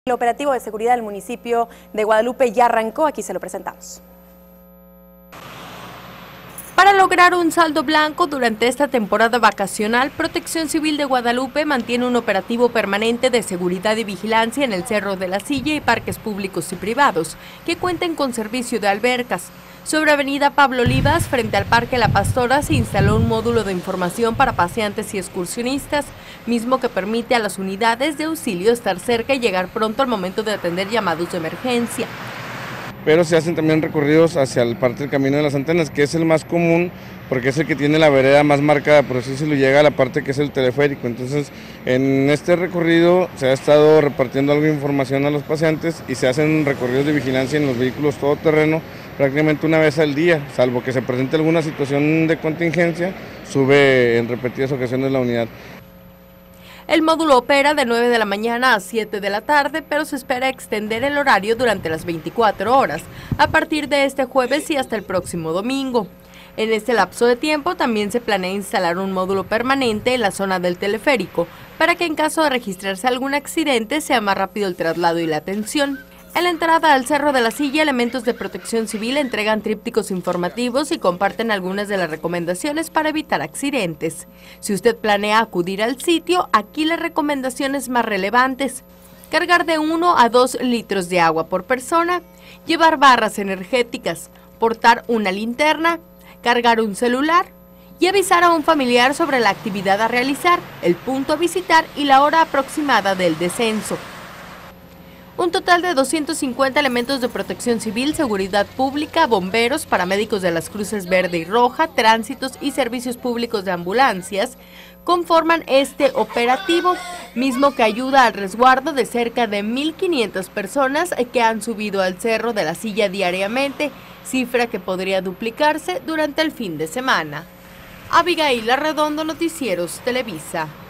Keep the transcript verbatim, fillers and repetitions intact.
El operativo de seguridad del municipio de Guadalupe ya arrancó, aquí se lo presentamos. Para lograr un saldo blanco durante esta temporada vacacional, Protección Civil de Guadalupe mantiene un operativo permanente de seguridad y vigilancia en el Cerro de la Silla y parques públicos y privados, que cuenten con servicio de albercas. Sobre Avenida Pablo Olivas, frente al Parque La Pastora, se instaló un módulo de información para paseantes y excursionistas, mismo que permite a las unidades de auxilio estar cerca y llegar pronto al momento de atender llamados de emergencia. Pero se hacen también recorridos hacia el parte del Camino de las Antenas, que es el más común, porque es el que tiene la vereda más marcada, por así se lo llega a la parte que es el teleférico. Entonces, en este recorrido se ha estado repartiendo algo de información a los paseantes y se hacen recorridos de vigilancia en los vehículos todoterreno prácticamente una vez al día, salvo que se presente alguna situación de contingencia, sube en repetidas ocasiones la unidad. El módulo opera de nueve de la mañana a siete de la tarde, pero se espera extender el horario durante las veinticuatro horas, a partir de este jueves y hasta el próximo domingo. En este lapso de tiempo también se planea instalar un módulo permanente en la zona del teleférico, para que en caso de registrarse algún accidente sea más rápido el traslado y la atención. En la entrada al Cerro de la Silla, elementos de Protección Civil entregan trípticos informativos y comparten algunas de las recomendaciones para evitar accidentes. Si usted planea acudir al sitio, aquí las recomendaciones más relevantes: cargar de uno a dos litros de agua por persona, llevar barras energéticas, portar una linterna, cargar un celular y avisar a un familiar sobre la actividad a realizar, el punto a visitar y la hora aproximada del descenso. Un total de doscientos cincuenta elementos de Protección Civil, Seguridad Pública, bomberos, paramédicos de las Cruces Verde y Roja, tránsitos y servicios públicos de ambulancias conforman este operativo, mismo que ayuda al resguardo de cerca de mil quinientas personas que han subido al Cerro de la Silla diariamente, cifra que podría duplicarse durante el fin de semana. Abigail Arredondo, Noticieros Televisa.